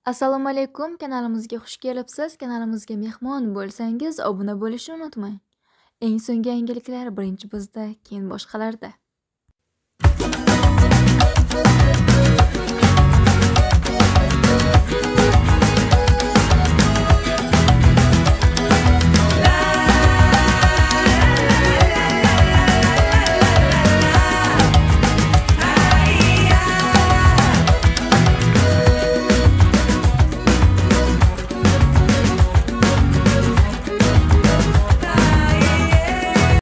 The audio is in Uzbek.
Assalomu alaykum, kanalimizga xush kelibsiz. Kanalimizga mehmon bo'lsangiz, obuna bo'lishni unutmang. Eng so'nggi yangiliklar birinchi bizda, keyin boshqalarda.